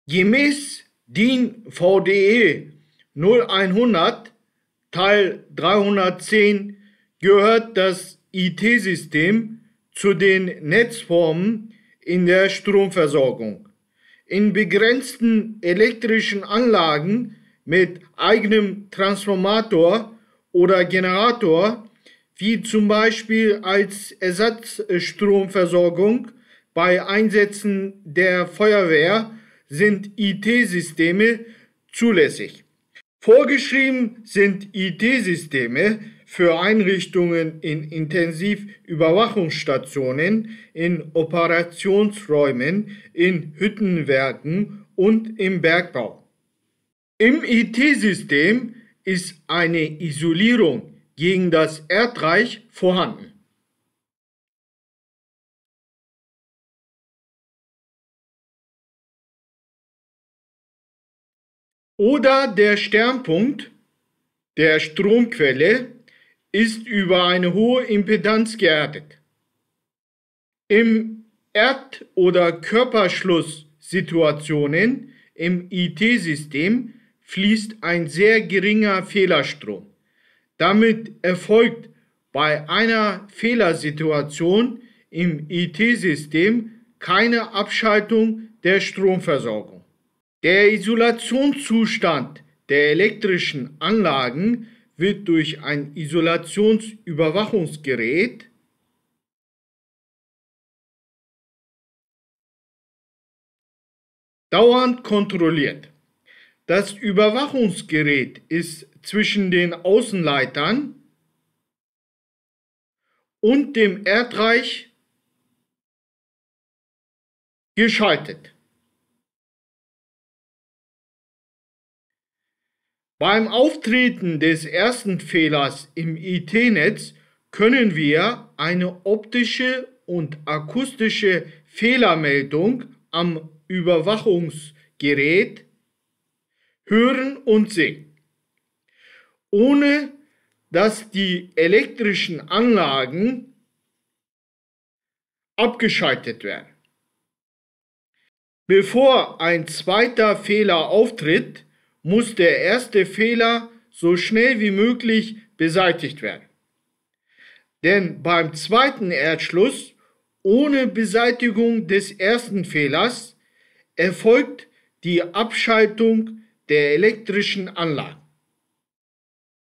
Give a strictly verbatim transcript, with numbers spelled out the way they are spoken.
Gemäß DIN V D E null hundert Teil dreihundertzehn gehört das I T-System zu den Netzformen in der Stromversorgung. In begrenzten elektrischen Anlagen mit eigenem Transformator oder Generator, wie zum Beispiel als Ersatzstromversorgung bei Einsätzen der Feuerwehr, sind I T-Systeme zulässig. Vorgeschrieben sind I T-Systeme für Einrichtungen in Intensivüberwachungsstationen, in Operationsräumen, in Hüttenwerken und im Bergbau. Im I T-System ist eine Isolierung gegen das Erdreich vorhanden. Oder der Sternpunkt der Stromquelle ist über eine hohe Impedanz geerdet. Im Erd- oder Körperschlusssituationen im I T-System fließt ein sehr geringer Fehlerstrom. Damit erfolgt bei einer Fehlersituation im I T-System keine Abschaltung der Stromversorgung. Der Isolationszustand der elektrischen Anlagen wird durch ein Isolationsüberwachungsgerät dauernd kontrolliert. Das Überwachungsgerät ist zwischen den Außenleitern und dem Erdreich geschaltet. Beim Auftreten des ersten Fehlers im I T-Netz können wir eine optische und akustische Fehlermeldung am Überwachungsgerät hören und sehen, ohne dass die elektrischen Anlagen abgeschaltet werden. Bevor ein zweiter Fehler auftritt, muss der erste Fehler so schnell wie möglich beseitigt werden. Denn beim zweiten Erdschluss ohne Beseitigung des ersten Fehlers erfolgt die Abschaltung der elektrischen Anlagen.